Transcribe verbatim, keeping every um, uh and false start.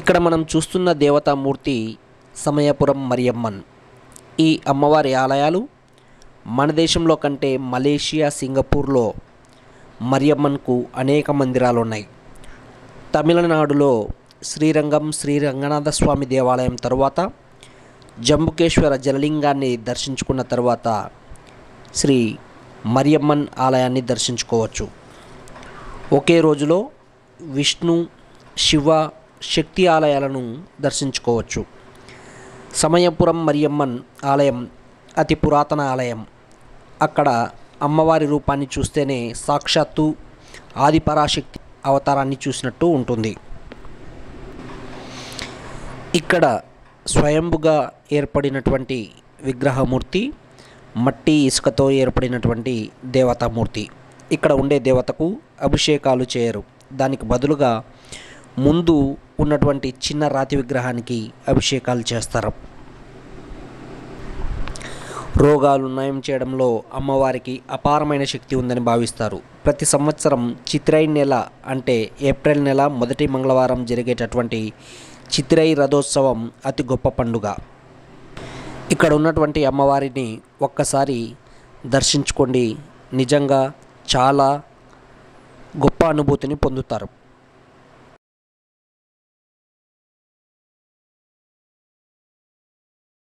ఇక్కడ మనం చూస్తున్న దేవతామూర్తి సమయపురం మరియమ్మన్. ఈ అమ్మవారి ఆలయాలు మన దేశంలో కంటే మలేషియా, సింగపూర్లో మరియమ్మన్కు అనేక మందిరాలు ఉన్నాయి. తమిళనాడులో శ్రీరంగం శ్రీ రంగనాథ స్వామి దేవాలయం తరువాత జంబుకేశ్వర జలలింగాన్ని దర్శించుకున్న తర్వాత శ్రీ మరియమ్మన్ ఆలయాన్ని దర్శించుకోవచ్చు. ఒకే రోజులో విష్ణు, శివ, శక్తి ఆలయాలను దర్శించుకోవచ్చు. సమయపురం మరియమ్మన్ ఆలయం అతి పురాతన ఆలయం. అక్కడ అమ్మవారి రూపాన్ని చూస్తేనే సాక్షాత్తు ఆదిపరాశక్తి అవతారాన్ని చూసినట్టు ఉంటుంది. ఇక్కడ స్వయంభుగా ఏర్పడినటువంటి విగ్రహమూర్తి మట్టి ఇసుకతో ఏర్పడినటువంటి దేవతామూర్తి. ఇక్కడ ఉండే దేవతకు అభిషేకాలు చేయరు. దానికి బదులుగా ముందు ఉన్నటువంటి చిన్న రాతి విగ్రహానికి అభిషేకాలు చేస్తారు. రోగాలు నయం చేయడంలో అమ్మవారికి అపారమైన శక్తి ఉందని భావిస్తారు. ప్రతి సంవత్సరం చిత్రై నెల అంటే ఏప్రిల్ నెల మొదటి మంగళవారం జరిగేటటువంటి చిత్రై రథోత్సవం అతి గొప్ప పండుగ. ఇక్కడ ఉన్నటువంటి అమ్మవారిని ఒక్కసారి దర్శించుకోండి. నిజంగా చాలా గొప్ప అనుభూతిని పొందుతారు.